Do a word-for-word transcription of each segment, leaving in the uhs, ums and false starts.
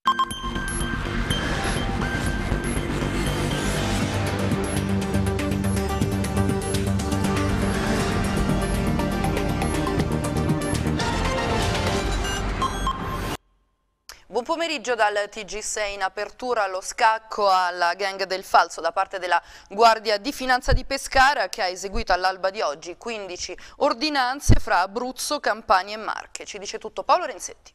Buon pomeriggio dal T G sei, in apertura allo scacco alla gang del falso da parte della Guardia di Finanza di Pescara, che ha eseguito all'alba di oggi quindici ordinanze fra Abruzzo, Campania e Marche. Ci dice tutto Paolo Renzetti.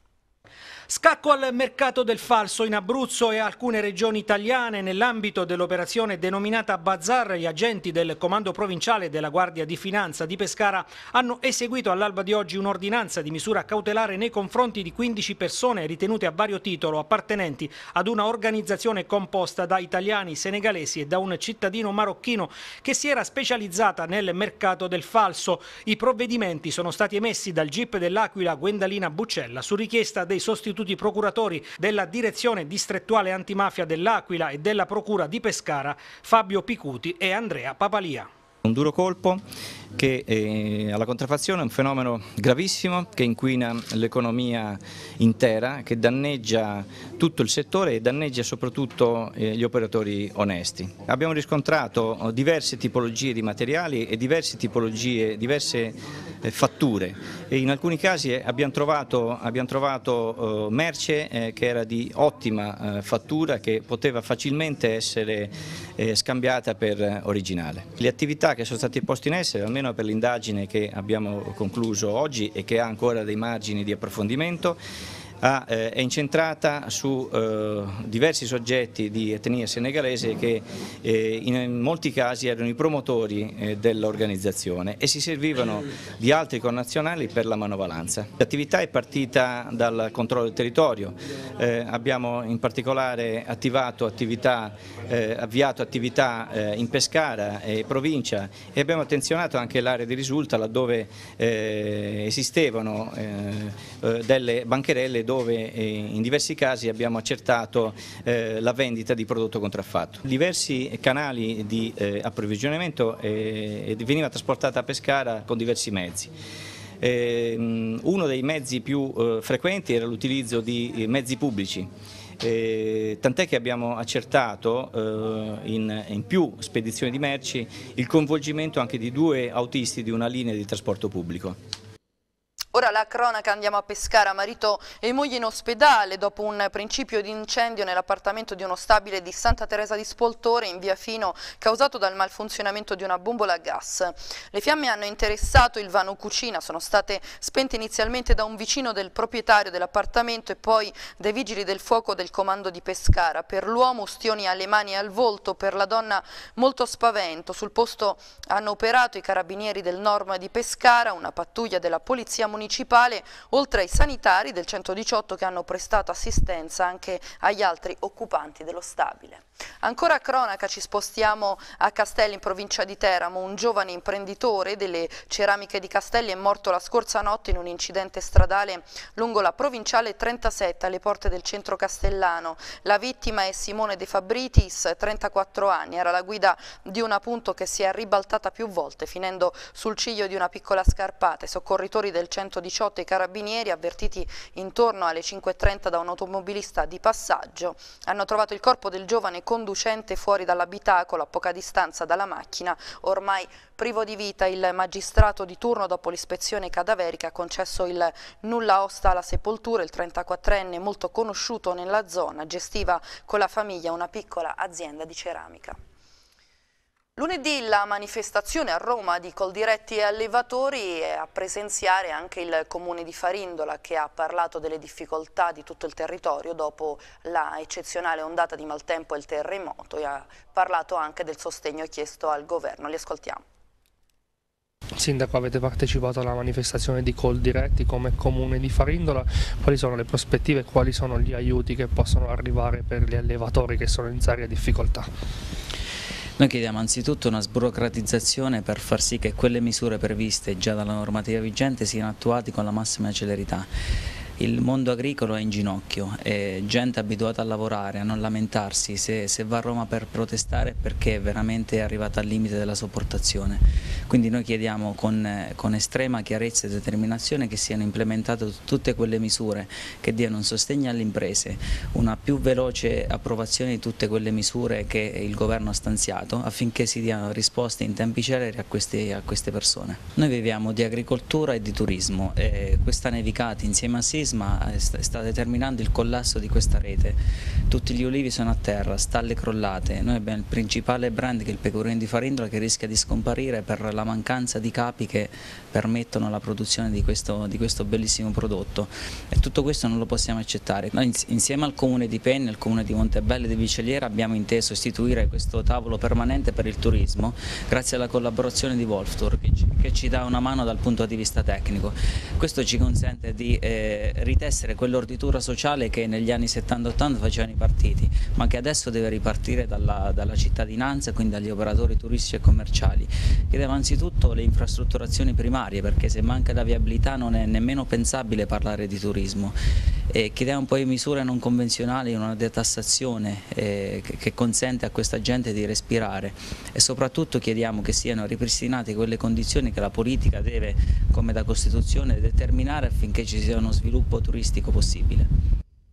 Scacco al mercato del falso in Abruzzo e alcune regioni italiane. Nell'ambito dell'operazione denominata Bazar, gli agenti del Comando Provinciale della Guardia di Finanza di Pescara hanno eseguito all'alba di oggi un'ordinanza di misura cautelare nei confronti di quindici persone ritenute a vario titolo appartenenti ad una organizzazione composta da italiani, senegalesi e da un cittadino marocchino che si era specializzata nel mercato del falso. I provvedimenti sono stati emessi dal G I P dell'Aquila Gwendalina Buccella su richiesta dei sostituti procuratori della Direzione Distrettuale Antimafia dell'Aquila e della Procura di Pescara, Fabio Picuti e Andrea Papalia. Un duro colpo che eh, alla contraffazione è un fenomeno gravissimo che inquina l'economia intera, che danneggia tutto il settore e danneggia soprattutto eh, gli operatori onesti. Abbiamo riscontrato diverse tipologie di materiali e diverse tipologie, diverse eh, fatture e in alcuni casi abbiamo trovato, abbiamo trovato eh, merce eh, che era di ottima eh, fattura, che poteva facilmente essere eh, scambiata per eh, originale. Le attività che sono state poste in essere, almeno per l'indagine che abbiamo concluso oggi e che ha ancora dei margini di approfondimento, ha, eh, è incentrata su eh, diversi soggetti di etnia senegalese che eh, in molti casi erano i promotori eh, dell'organizzazione e si servivano di altri connazionali per la manovalanza. L'attività è partita dal controllo del territorio, eh, abbiamo in particolare attivato attività, eh, avviato attività eh, in Pescara e provincia e abbiamo attenzionato anche l'area di risulta laddove eh, esistevano eh, delle bancherelle dove in diversi casi abbiamo accertato eh, la vendita di prodotto contraffatto. Diversi canali di eh, approvvigionamento eh, veniva trasportata a Pescara con diversi mezzi. Eh, uno dei mezzi più eh, frequenti era l'utilizzo di mezzi pubblici. Eh, tant'è che abbiamo accertato eh, in, in più spedizioni di merci il coinvolgimento anche di due autisti di una linea di trasporto pubblico. Ora la cronaca, andiamo a Pescara, marito e moglie in ospedale dopo un principio di incendio nell'appartamento di uno stabile di Santa Teresa di Spoltore in via Fino causato dal malfunzionamento di una bombola a gas. Le fiamme hanno interessato il vano cucina, sono state spente inizialmente da un vicino del proprietario dell'appartamento e poi dai vigili del fuoco del comando di Pescara. Per l'uomo ustioni alle mani e al volto, per la donna molto spavento. Sul posto hanno operato i carabinieri del Norma di Pescara, una pattuglia della polizia municipale, oltre ai sanitari del centodiciotto che hanno prestato assistenza anche agli altri occupanti dello stabile. Ancora a cronaca, ci spostiamo a Castelli in provincia di Teramo. Un giovane imprenditore delle ceramiche di Castelli è morto la scorsa notte in un incidente stradale lungo la provinciale trentasette alle porte del centro castellano. La vittima è Simone De Fabritis, trentaquattro anni, era la guida di una Punto che si è ribaltata più volte finendo sul ciglio di una piccola scarpata. I soccorritori del centodiciotto e i carabinieri, avvertiti intorno alle cinque e trenta da un automobilista di passaggio, hanno trovato il corpo del giovane conducente fuori dall'abitacolo a poca distanza dalla macchina, ormai privo di vita. Il magistrato di turno, dopo l'ispezione cadaverica, ha concesso il nulla osta alla sepoltura. Il trentaquattrenne, molto conosciuto nella zona, gestiva con la famiglia una piccola azienda di ceramica. Lunedì la manifestazione a Roma di Coldiretti e allevatori è a presenziare anche il comune di Farindola, che ha parlato delle difficoltà di tutto il territorio dopo la eccezionale ondata di maltempo e il terremoto e ha parlato anche del sostegno chiesto al governo. Li ascoltiamo. Sindaco, avete partecipato alla manifestazione di Coldiretti come comune di Farindola, quali sono le prospettive, quali sono gli aiuti che possono arrivare per gli allevatori che sono in seria difficoltà? Noi chiediamo anzitutto una sburocratizzazione per far sì che quelle misure previste già dalla normativa vigente siano attuate con la massima celerità. il mondo agricolo è in ginocchio, è gente abituata a lavorare, a non lamentarsi, se, se va a Roma per protestare è perché veramente è arrivata al limite della sopportazione. Quindi noi chiediamo con, con estrema chiarezza e determinazione che siano implementate tutte quelle misure che diano un sostegno alle imprese, una più veloce approvazione di tutte quelle misure che il governo ha stanziato affinché si diano risposte in tempi celeri a queste, a queste persone. Noi viviamo di agricoltura e di turismo e questa nevicata insieme a sisma sta determinando il collasso di questa rete. Tutti gli ulivi sono a terra, stalle crollate, noi abbiamo il principale brand che è il pecorino di Farindola che rischia di scomparire per la mancanza di capi che permettono la produzione di questo, di questo bellissimo prodotto e tutto questo non lo possiamo accettare. Noi insieme al comune di Penne, al comune di Montebello e di Viceliera abbiamo inteso istituire questo tavolo permanente per il turismo grazie alla collaborazione di Wolftour che ci, che ci dà una mano dal punto di vista tecnico. Questo ci consente di eh, ritessere quell'orditura sociale che negli anni settanta ottanta facevano i partiti, ma che adesso deve ripartire dalla, dalla cittadinanza, quindi dagli operatori turistici e commerciali. Chiediamo anzitutto le infrastrutturazioni primarie, perché se manca la viabilità non è nemmeno pensabile parlare di turismo. E chiediamo poi misure non convenzionali, una detassazione eh, che, che consente a questa gente di respirare e soprattutto chiediamo che siano ripristinate quelle condizioni che la politica deve, come da Costituzione, determinare affinché ci sia uno sviluppo turistico possibile.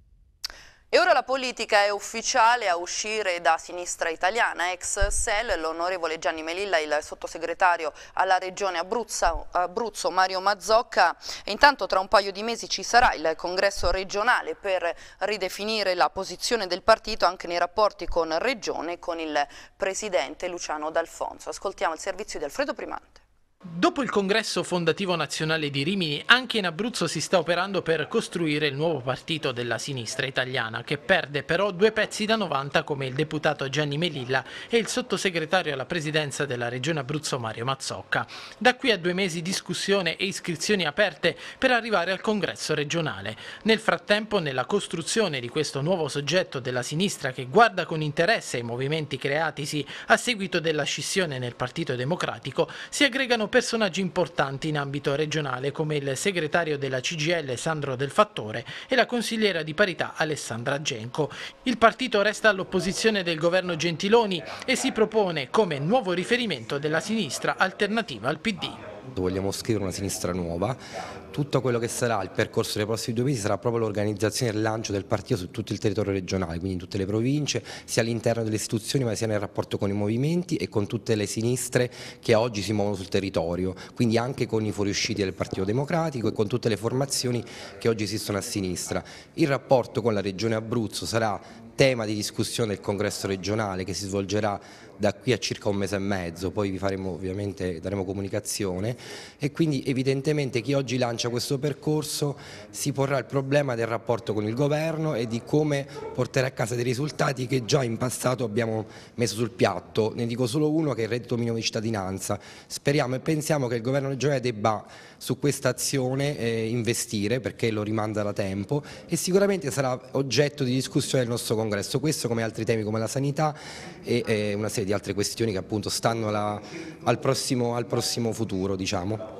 E ora la politica è ufficiale a uscire da Sinistra Italiana, ex S E L, l'onorevole Gianni Melilla, il sottosegretario alla regione Abruzzo, Abruzzo Mario Mazzocca. E intanto tra un paio di mesi ci sarà il congresso regionale per ridefinire la posizione del partito anche nei rapporti con regione e con il presidente Luciano D'Alfonso. Ascoltiamo il servizio di Alfredo Primante. Dopo il congresso fondativo nazionale di Rimini, anche in Abruzzo si sta operando per costruire il nuovo partito della sinistra italiana, che perde però due pezzi da novanta come il deputato Gianni Melilla e il sottosegretario alla presidenza della regione Abruzzo Mario Mazzocca. Da qui a due mesi discussione e iscrizioni aperte per arrivare al congresso regionale. Nel frattempo, nella costruzione di questo nuovo soggetto della sinistra che guarda con interesse ai movimenti creatisi a seguito della scissione nel Partito Democratico, si aggregano personaggi importanti in ambito regionale come il segretario della C G I L Sandro Del Fattore e la consigliera di parità Alessandra Genco. Il partito resta all'opposizione del governo Gentiloni e si propone come nuovo riferimento della sinistra alternativa al P D. Vogliamo scrivere una sinistra nuova, tutto quello che sarà il percorso dei prossimi due mesi sarà proprio l'organizzazione e il lancio del partito su tutto il territorio regionale, quindi in tutte le province, sia all'interno delle istituzioni ma sia nel rapporto con i movimenti e con tutte le sinistre che oggi si muovono sul territorio, quindi anche con i fuoriusciti del Partito Democratico e con tutte le formazioni che oggi esistono a sinistra. Il rapporto con la regione Abruzzo sarà tema di discussione del congresso regionale che si svolgerà da qui a circa un mese e mezzo, poi vi faremo ovviamente, daremo comunicazione e quindi evidentemente chi oggi lancia questo percorso si porrà il problema del rapporto con il governo e di come portare a casa dei risultati che già in passato abbiamo messo sul piatto. Ne dico solo uno, che è il reddito minimo di cittadinanza. Speriamo e pensiamo che il governo regionale debba su questa azione eh, investire, perché lo rimanda da tempo e sicuramente sarà oggetto di discussione del nostro congresso, questo come altri temi come la sanità e eh, una serie di altre questioni che appunto stanno alla, al, prossimo, al prossimo futuro, diciamo.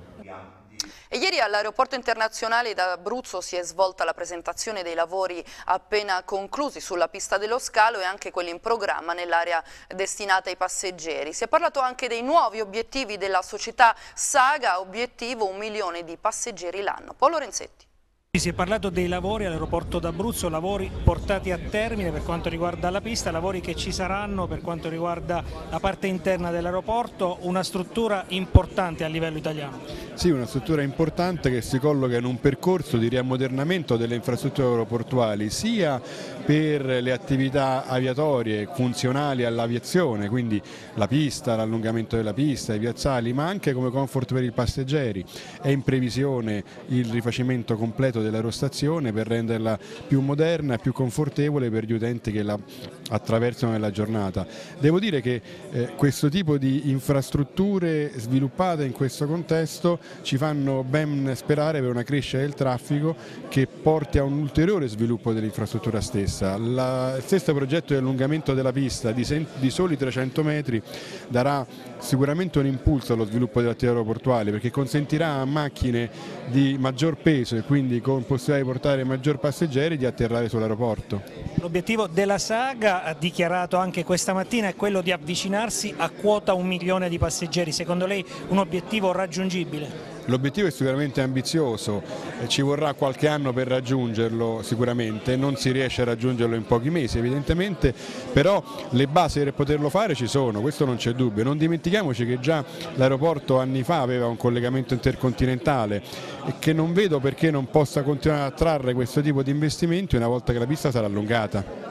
E ieri all'aeroporto internazionale d'Abruzzo si è svolta la presentazione dei lavori appena conclusi sulla pista dello scalo e anche quelli in programma nell'area destinata ai passeggeri. Si è parlato anche dei nuovi obiettivi della società Saga, obiettivo un milione di passeggeri l'anno. Paolo Renzetti. Si è parlato dei lavori all'aeroporto d'Abruzzo, lavori portati a termine per quanto riguarda la pista, lavori che ci saranno per quanto riguarda la parte interna dell'aeroporto, una struttura importante a livello italiano. Sì, una struttura importante che si colloca in un percorso di riammodernamento delle infrastrutture aeroportuali, sia per le attività aviatorie funzionali all'aviazione, quindi la pista, l'allungamento della pista, i piazzali, ma anche come comfort per i passeggeri. È in previsione il rifacimento completo dell'aerostazione per renderla più moderna e più confortevole per gli utenti che la attraversano nella giornata. Devo dire che eh, questo tipo di infrastrutture sviluppate in questo contesto ci fanno ben sperare per una crescita del traffico che porti a un ulteriore sviluppo dell'infrastruttura stessa. La, il stesso progetto di allungamento della pista di, di soli trecento metri darà sicuramente un impulso allo sviluppo delle attività aeroportuali, perché consentirà a macchine di maggior peso e quindi con con possibilità di portare maggior passeggeri di atterrare sull'aeroporto. L'obiettivo della Saga, ha dichiarato anche questa mattina, è quello di avvicinarsi a quota un milione di passeggeri. Secondo lei un obiettivo raggiungibile? L'obiettivo è sicuramente ambizioso, ci vorrà qualche anno per raggiungerlo sicuramente, non si riesce a raggiungerlo in pochi mesi evidentemente, però le basi per poterlo fare ci sono, questo non c'è dubbio. Non dimentichiamoci che già l'aeroporto anni fa aveva un collegamento intercontinentale e che non vedo perché non possa continuare a attrarre questo tipo di investimenti una volta che la pista sarà allungata.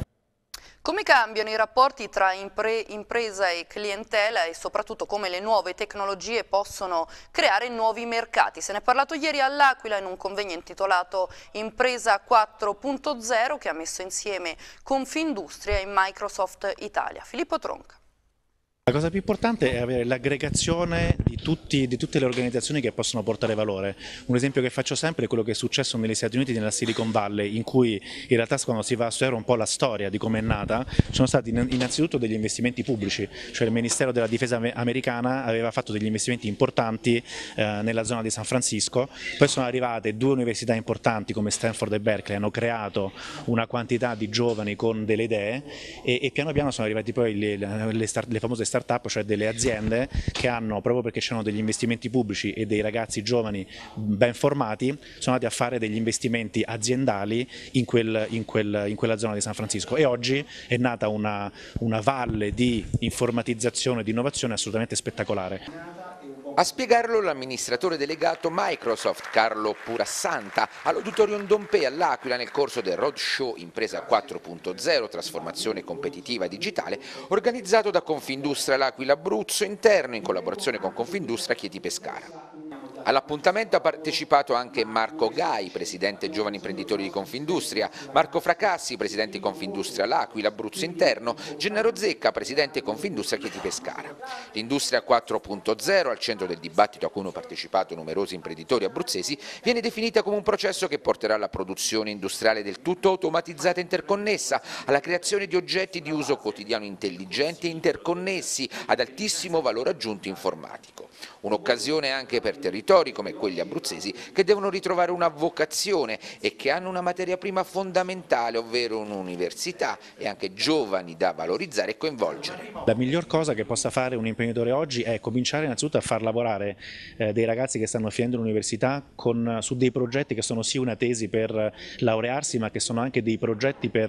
Come cambiano i rapporti tra impre impresa e clientela e soprattutto come le nuove tecnologie possono creare nuovi mercati? Se ne è parlato ieri all'Aquila in un convegno intitolato Impresa quattro punto zero che ha messo insieme Confindustria e Microsoft Italia. Filippo Tronca. La cosa più importante è avere l'aggregazione di, tutti, di tutte le organizzazioni che possono portare valore. Un esempio che faccio sempre è quello che è successo negli Stati Uniti, nella Silicon Valley, in cui in realtà quando si va a studiare un po' la storia di come è nata, ci sono stati innanzitutto degli investimenti pubblici, cioè il Ministero della Difesa americana aveva fatto degli investimenti importanti eh, nella zona di San Francisco, poi sono arrivate due università importanti come Stanford e Berkeley, hanno creato una quantità di giovani con delle idee e, e piano piano sono arrivati poi le, le, start, le famose start-up, cioè delle aziende che hanno, proprio perché c'erano degli investimenti pubblici e dei ragazzi giovani ben formati, sono andati a fare degli investimenti aziendali in, quel, in, quel, in quella zona di San Francisco e oggi è nata una, una valle di informatizzazione e di innovazione assolutamente spettacolare. A spiegarlo l'amministratore delegato Microsoft Carlo Purassanta all'Auditorium Dompé all'Aquila nel corso del Roadshow Impresa quattro punto zero Trasformazione competitiva digitale organizzato da Confindustria L'Aquila Abruzzo interno in collaborazione con Confindustria Chieti Pescara. All'appuntamento ha partecipato anche Marco Gai, presidente Giovani Imprenditori di Confindustria, Marco Fracassi, presidente Confindustria L'Aquila, Abruzzo Interno, Gennaro Zecca, presidente Confindustria Chieti Pescara. L'Industria quattro punto zero, al centro del dibattito a cui hanno partecipato numerosi imprenditori abruzzesi, viene definita come un processo che porterà alla produzione industriale del tutto automatizzata e interconnessa, alla creazione di oggetti di uso quotidiano intelligenti e interconnessi, ad altissimo valore aggiunto informatico. Un'occasione anche per territori come quelli abruzzesi che devono ritrovare una vocazione e che hanno una materia prima fondamentale, ovvero un'università e anche giovani da valorizzare e coinvolgere. La miglior cosa che possa fare un imprenditore oggi è cominciare innanzitutto a far lavorare eh, dei ragazzi che stanno finendo l'università su dei progetti che sono sì una tesi per laurearsi, ma che sono anche dei progetti per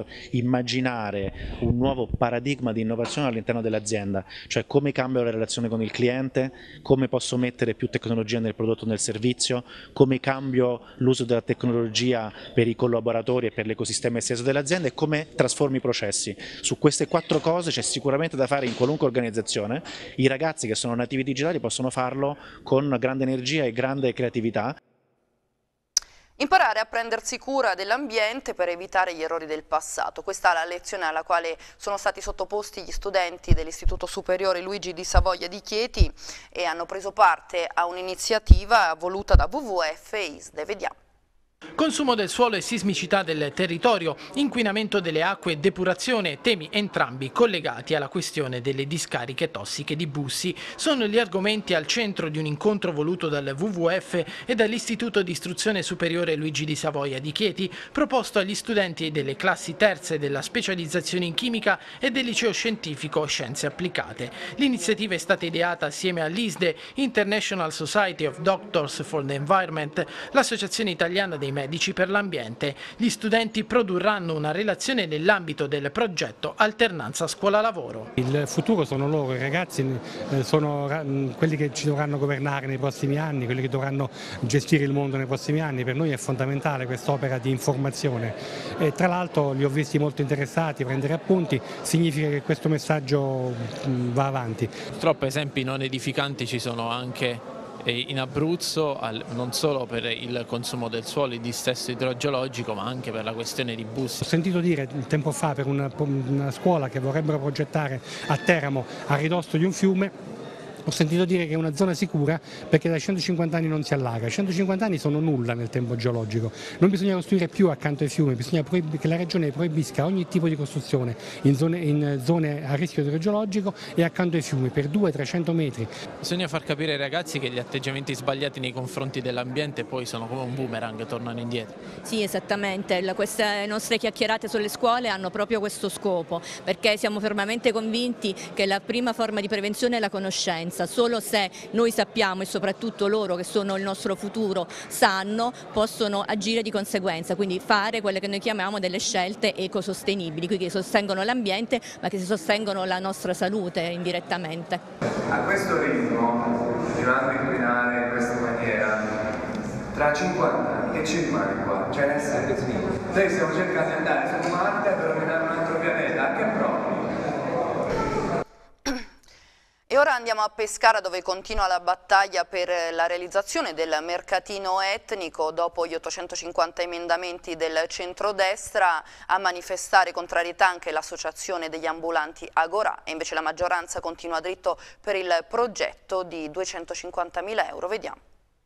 immaginare un nuovo paradigma di innovazione all'interno dell'azienda, cioè come cambio la relazione con il cliente, come posso mettere più tecnologia nel prodotto e nel servizio, come cambio l'uso della tecnologia per i collaboratori e per l'ecosistema esteso dell'azienda e come trasformi i processi. Su queste quattro cose c'è sicuramente da fare in qualunque organizzazione. I ragazzi che sono nativi digitali possono farlo con grande energia e grande creatività. Imparare a prendersi cura dell'ambiente per evitare gli errori del passato. Questa è la lezione alla quale sono stati sottoposti gli studenti dell'Istituto Superiore Luigi di Savoia di Chieti e hanno preso parte a un'iniziativa voluta da W W F e I S D E. Vediamo. Consumo del suolo e sismicità del territorio, inquinamento delle acque e depurazione, temi entrambi collegati alla questione delle discariche tossiche di Bussi, sono gli argomenti al centro di un incontro voluto dal W W F e dall'Istituto di Istruzione Superiore Luigi di Savoia di Chieti, proposto agli studenti delle classi terze della specializzazione in chimica e del liceo scientifico Scienze Applicate. L'iniziativa è stata ideata assieme all'I S D E, International Society of Doctors for the Environment, l'associazione italiana dei medici per l'ambiente. Gli studenti produrranno una relazione nell'ambito del progetto Alternanza Scuola-Lavoro. Il futuro sono loro, i ragazzi sono quelli che ci dovranno governare nei prossimi anni, quelli che dovranno gestire il mondo nei prossimi anni. Per noi è fondamentale quest'opera di informazione e tra l'altro li ho visti molto interessati, prendere appunti, significa che questo messaggio va avanti. Purtroppo esempi non edificanti ci sono anche in Abruzzo, non solo per il consumo del suolo, il dissesto idrogeologico, ma anche per la questione di Bussi. Ho sentito dire tempo fa per una, una scuola che vorrebbero progettare a Teramo a ridosso di un fiume ho sentito dire che è una zona sicura perché da centocinquanta anni non si allaga. centocinquanta anni sono nulla nel tempo geologico, non bisogna costruire più accanto ai fiumi, bisogna che la regione proibisca ogni tipo di costruzione in zone, in zone a rischio idrogeologico e accanto ai fiumi per duecento trecento metri. Bisogna far capire ai ragazzi che gli atteggiamenti sbagliati nei confronti dell'ambiente poi sono come un boomerang, tornano indietro. Sì, esattamente, queste nostre chiacchierate sulle scuole hanno proprio questo scopo, perché siamo fermamente convinti che la prima forma di prevenzione è la conoscenza. Solo se noi sappiamo, e soprattutto loro che sono il nostro futuro sanno, possono agire di conseguenza, quindi fare quelle che noi chiamiamo delle scelte ecosostenibili, quindi che sostengono l'ambiente ma che sostengono la nostra salute indirettamente. A questo ritmo, continuando a inquinare in questa maniera, tra cinquanta anni che ci rimane qua? Cioè nel senso, noi stiamo cercando di andare su Marte per rovinare un altro pianeta, a che proprio? E ora andiamo a Pescara, dove continua la battaglia per la realizzazione del mercatino etnico. Dopo gli ottocentocinquanta emendamenti del centrodestra, a manifestare contrarietà anche l'associazione degli ambulanti Agorà, e invece la maggioranza continua dritto per il progetto di duecentocinquantamila euro. Vediamo.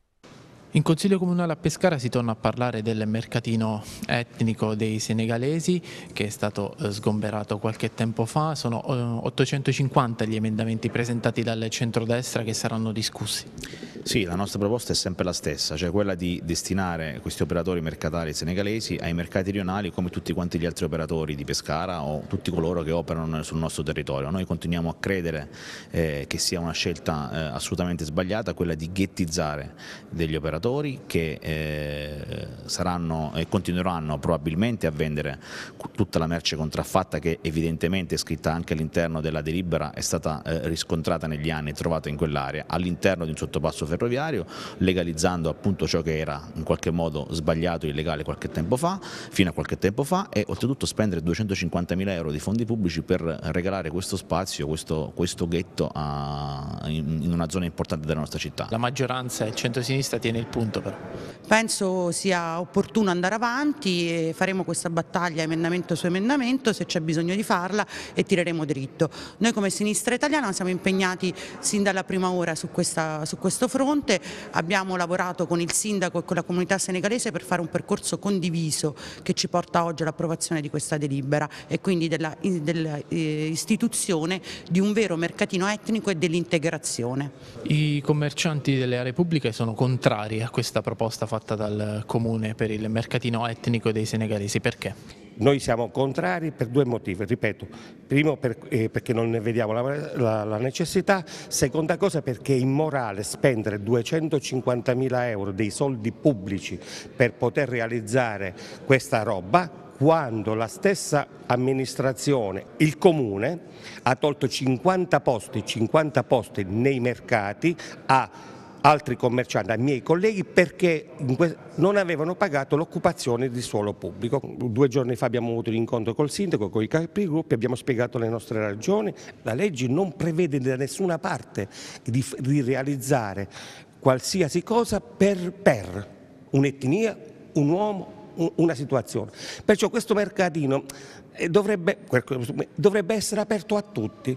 In Consiglio Comunale a Pescara si torna a parlare del mercatino etnico dei senegalesi che è stato sgomberato qualche tempo fa. Sono ottocentocinquanta gli emendamenti presentati dal centrodestra che saranno discussi. Sì, la nostra proposta è sempre la stessa, cioè quella di destinare questi operatori mercatari senegalesi ai mercati rionali come tutti quanti gli altri operatori di Pescara o tutti coloro che operano sul nostro territorio. Noi continuiamo a credere eh, che sia una scelta eh, assolutamente sbagliata quella di ghettizzare degli operatori che eh, saranno e continueranno probabilmente a vendere tutta la merce contraffatta che evidentemente è scritta anche all'interno della delibera, è stata eh, riscontrata negli anni e trovata in quell'area all'interno di un sottopasso ferroviario, legalizzando appunto ciò che era in qualche modo sbagliato, illegale qualche tempo fa, fino a qualche tempo fa, e oltretutto spendere duecentocinquantamila euro di fondi pubblici per regalare questo spazio, questo, questo ghetto a, in, in una zona importante della nostra città. La maggioranza e il centrosinistra tiene il punto però. Penso sia opportuno andare avanti e faremo questa battaglia emendamento su emendamento se c'è bisogno di farla e tireremo dritto. Noi come Sinistra Italiana siamo impegnati sin dalla prima ora su, questa, su questo fronte, abbiamo lavorato con il sindaco e con la comunità senegalese per fare un percorso condiviso che ci porta oggi all'approvazione di questa delibera e quindi dell'istituzione di un vero mercatino etnico e dell'integrazione. I commercianti delle aree pubbliche sono contrari a questa proposta fatta dal Comune per il mercatino etnico dei senegalesi. Perché? Noi siamo contrari per due motivi, ripeto, primo per, eh, perché non ne vediamo la, la, la necessità, seconda cosa perché è immorale spendere duecentocinquantamila euro dei soldi pubblici per poter realizzare questa roba quando la stessa amministrazione, il Comune, ha tolto cinquanta posti, cinquanta posti nei mercati a altri commercianti, ai miei colleghi, perché non avevano pagato l'occupazione di suolo pubblico. Due giorni fa abbiamo avuto un incontro col sindaco, con i capigruppi, abbiamo spiegato le nostre ragioni. La legge non prevede da nessuna parte di, di realizzare qualsiasi cosa per, per un'etnia, un uomo, una situazione. Perciò questo mercatino dovrebbe, dovrebbe essere aperto a tutti.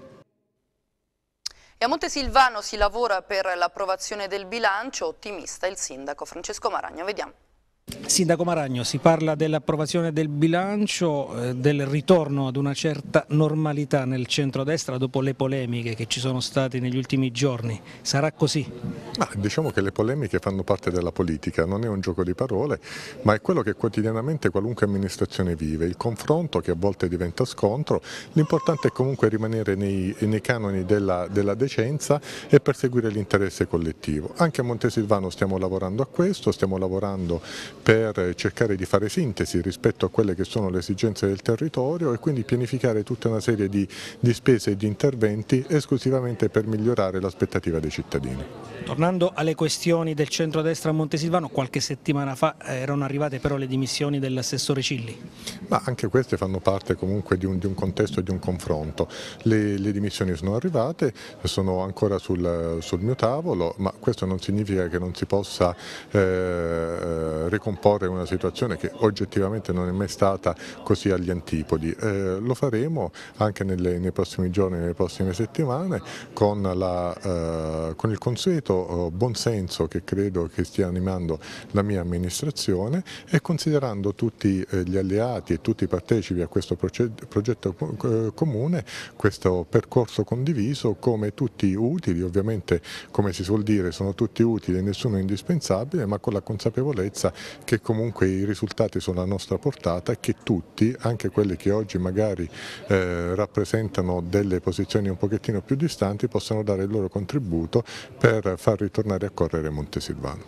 E a Montesilvano si lavora per l'approvazione del bilancio, ottimista il sindaco Francesco Maragno. Vediamo. Sindaco Maragno, si parla dell'approvazione del bilancio, eh, del ritorno ad una certa normalità nel centrodestra dopo le polemiche che ci sono state negli ultimi giorni. Sarà così? Ma diciamo che le polemiche fanno parte della politica, non è un gioco di parole, ma è quello che quotidianamente qualunque amministrazione vive, il confronto che a volte diventa scontro, l'importante è comunque rimanere nei, nei canoni della, della decenza e perseguire l'interesse collettivo. Anche a Montesilvano stiamo lavorando a questo, stiamo lavorando per cercare di fare sintesi rispetto a quelle che sono le esigenze del territorio e quindi pianificare tutta una serie di, di spese e di interventi esclusivamente per migliorare l'aspettativa dei cittadini. Tornando alle questioni del centrodestra a Montesilvano, qualche settimana fa erano arrivate però le dimissioni dell'assessore Cilli. Ma anche queste fanno parte comunque di un, di un contesto e di un confronto. Le, le dimissioni sono arrivate, sono ancora sul, sul mio tavolo, ma questo non significa che non si possa eh, ricompensare ricomporre una situazione che oggettivamente non è mai stata così agli antipodi. Eh, lo faremo anche nelle, nei prossimi giorni, nelle prossime settimane, con, la, eh, con il consueto eh, buonsenso che credo che stia animando la mia amministrazione, e considerando tutti eh, gli alleati e tutti i partecipi a questo progetto eh, comune, questo percorso condiviso, come tutti utili. Ovviamente, come si suol dire, sono tutti utili e nessuno è indispensabile, ma con la consapevolezza che comunque i risultati sono a nostra portata e che tutti, anche quelli che oggi magari eh, rappresentano delle posizioni un pochettino più distanti, possano dare il loro contributo per far ritornare a correre Montesilvano.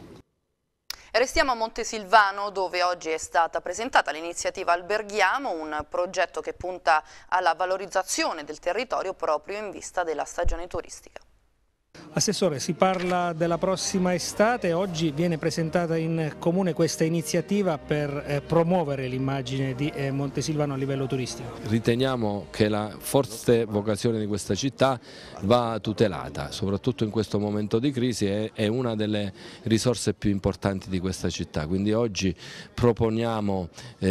Restiamo a Montesilvano, dove oggi è stata presentata l'iniziativa Alberghiamo, un progetto che punta alla valorizzazione del territorio proprio in vista della stagione turistica. Assessore, si parla della prossima estate, oggi viene presentata in comune questa iniziativa per eh, promuovere l'immagine di eh, Montesilvano a livello turistico. Riteniamo che la forte vocazione di questa città va tutelata, soprattutto in questo momento di crisi, è, è una delle risorse più importanti di questa città, quindi oggi proponiamo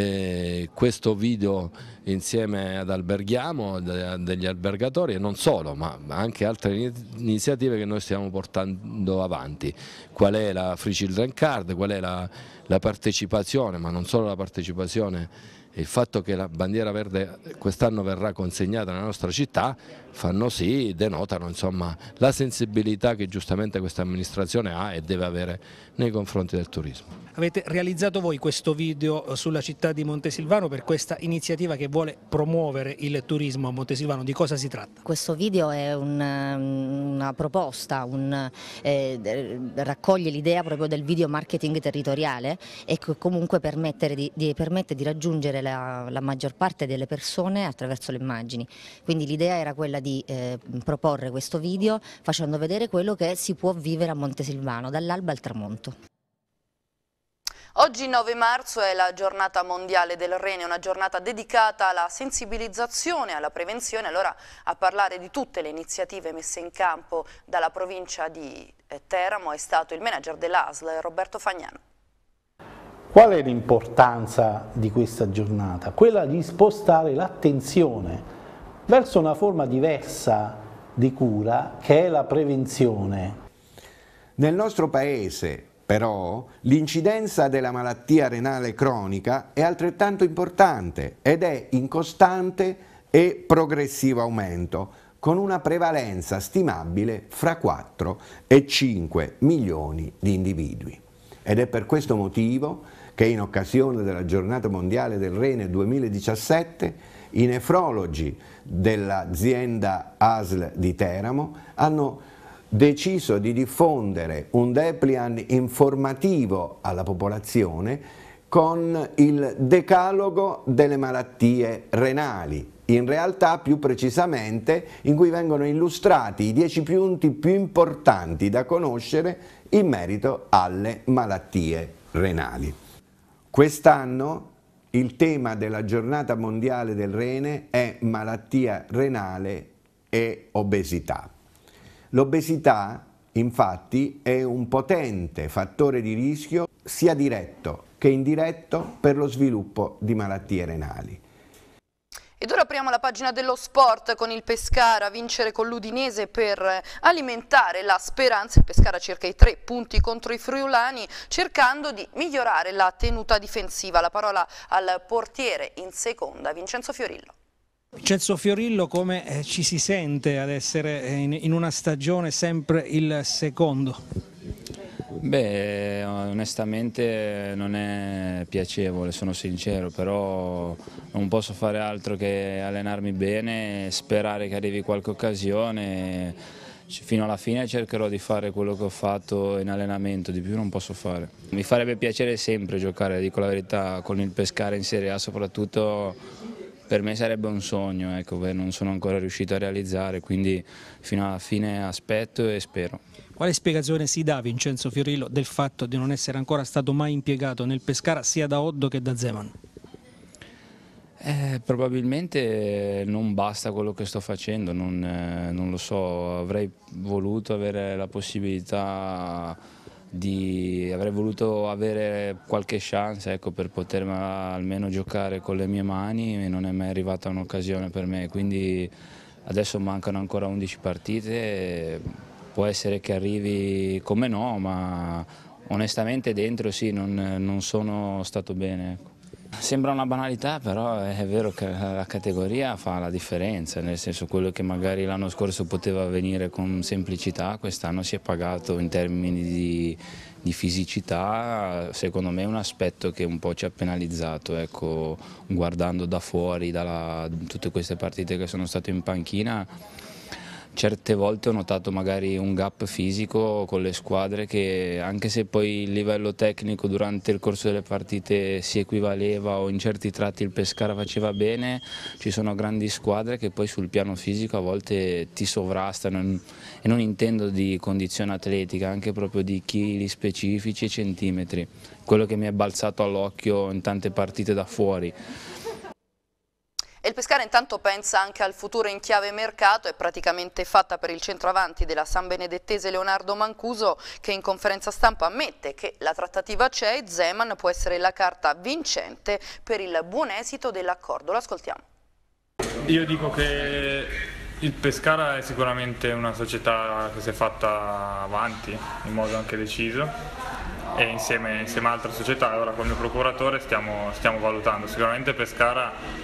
eh, questo video insieme ad Alberghiamo, degli albergatori, e non solo, ma anche altre iniziative che noi stiamo portando avanti. Qual è la Free Children Card, qual è la, la partecipazione, ma non solo la partecipazione, il fatto che la bandiera verde quest'anno verrà consegnata nella nostra città fanno sì, denotano insomma la sensibilità che giustamente questa amministrazione ha e deve avere nei confronti del turismo. Avete realizzato voi questo video sulla città di Montesilvano per questa iniziativa che vuole promuovere il turismo a Montesilvano. Di cosa si tratta? Questo video è un, una proposta, un, eh, raccoglie l'idea proprio del video marketing territoriale e che comunque permette di, di, permette di raggiungere la, la maggior parte delle persone attraverso le immagini. Quindi l'idea era quella di eh, proporre questo video facendo vedere quello che si può vivere a Montesilvano dall'alba al tramonto. Oggi nove marzo è la giornata mondiale del rene, una giornata dedicata alla sensibilizzazione, alla prevenzione. Allora, a parlare di tutte le iniziative messe in campo dalla provincia di Teramo è stato il manager dell'A S L, Roberto Fagnano. Qual è l'importanza di questa giornata? Quella di spostare l'attenzione verso una forma diversa di cura che è la prevenzione. Nel nostro paese però l'incidenza della malattia renale cronica è altrettanto importante ed è in costante e progressivo aumento, con una prevalenza stimabile fra quattro e cinque milioni di individui. Ed è per questo motivo che in occasione della Giornata Mondiale del Rene duemiladiciassette i nefrologi dell'azienda A S L di Teramo hanno deciso di diffondere un dépliant informativo alla popolazione con il decalogo delle malattie renali, in realtà più precisamente in cui vengono illustrati i dieci punti più importanti da conoscere in merito alle malattie renali. Quest'anno il tema della Giornata Mondiale del Rene è malattia renale e obesità. L'obesità, infatti, è un potente fattore di rischio sia diretto che indiretto per lo sviluppo di malattie renali. Ed ora apriamo la pagina dello sport con il Pescara a vincere con l'Udinese per alimentare la speranza. Il Pescara cerca i tre punti contro i friulani cercando di migliorare la tenuta difensiva. La parola al portiere in seconda, Vincenzo Fiorillo. Vincenzo Fiorillo, come eh, ci si sente ad essere in, in una stagione sempre il secondo? Beh, onestamente non è piacevole, sono sincero, però non posso fare altro che allenarmi bene, sperare che arrivi qualche occasione. Fino alla fine cercherò di fare quello che ho fatto in allenamento, di più non posso fare. Mi farebbe piacere sempre giocare, dico la verità, con il Pescara in Serie A, soprattutto per me sarebbe un sogno, ecco, che non sono ancora riuscito a realizzare, quindi fino alla fine aspetto e spero. Quale spiegazione si dà, Vincenzo Fiorillo, del fatto di non essere ancora stato mai impiegato nel Pescara sia da Oddo che da Zeman? Eh, probabilmente non basta quello che sto facendo, non, eh, non lo so, avrei voluto avere la possibilità di, avrei voluto avere qualche chance, ecco, per poter almeno giocare con le mie mani, e non è mai arrivata un'occasione per me, quindi adesso mancano ancora undici partite, può essere che arrivi come no, ma onestamente dentro sì, non, non sono stato bene. Ecco. Sembra una banalità, però è vero che la categoria fa la differenza, nel senso quello che magari l'anno scorso poteva avvenire con semplicità, quest'anno si è pagato in termini di, di fisicità, secondo me è un aspetto che un po' ci ha penalizzato, ecco, guardando da fuori, da tutte queste partite che sono state in panchina. Certe volte ho notato magari un gap fisico con le squadre che, anche se poi il livello tecnico durante il corso delle partite si equivaleva o in certi tratti il Pescara faceva bene, ci sono grandi squadre che poi sul piano fisico a volte ti sovrastano, e non intendo di condizione atletica, anche proprio di chili specifici e centimetri, quello che mi è balzato all'occhio in tante partite da fuori. E il Pescara intanto pensa anche al futuro in chiave mercato, è praticamente fatta per il centroavanti della San Benedettese Leonardo Mancuso, che in conferenza stampa ammette che la trattativa c'è e Zeman può essere la carta vincente per il buon esito dell'accordo. Lo ascoltiamo. Io dico che il Pescara è sicuramente una società che si è fatta avanti in modo anche deciso, e insieme, insieme a altre società, ora con il mio procuratore stiamo, stiamo valutando. Sicuramente Pescara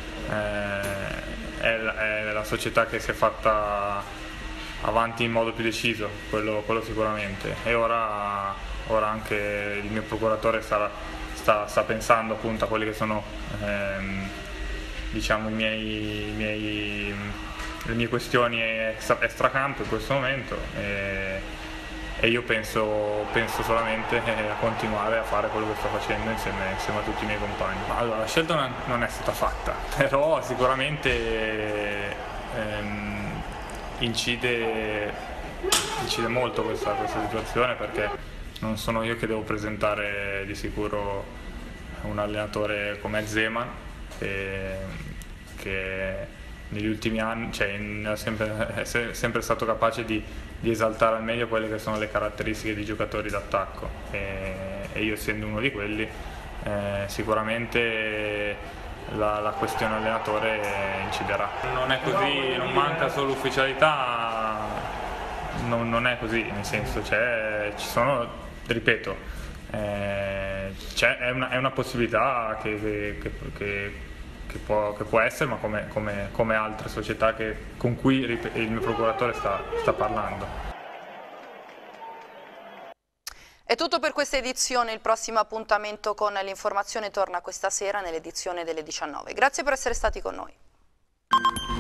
È la, è la società che si è fatta avanti in modo più deciso, quello, quello sicuramente, e ora, ora anche il mio procuratore sta, sta, sta pensando appunto a quelli che sono ehm, diciamo i miei, i miei, le mie questioni extra, extracampo in questo momento, e, e io penso, penso solamente a continuare a fare quello che sto facendo insieme, insieme a tutti i miei compagni. Allora, la scelta non, non è stata fatta, però sicuramente ehm, incide, incide molto questa, questa situazione, perché non sono io che devo presentare di sicuro un allenatore come Zeman, che, che negli ultimi anni, cioè, è, sempre, è sempre stato capace di, di esaltare al meglio quelle che sono le caratteristiche di giocatori d'attacco, e, e io essendo uno di quelli eh, sicuramente la, la questione allenatore inciderà. Non è così, non manca solo ufficialità, non, non è così, nel senso c'è, ci sono, ripeto, eh, c'è, è, una, è una possibilità che, che, che Che può, che può essere, ma come, come, come altre società che, con cui il mio procuratore sta, sta parlando. È tutto per questa edizione, il prossimo appuntamento con l'informazione torna questa sera nell'edizione delle diciannove. Grazie per essere stati con noi.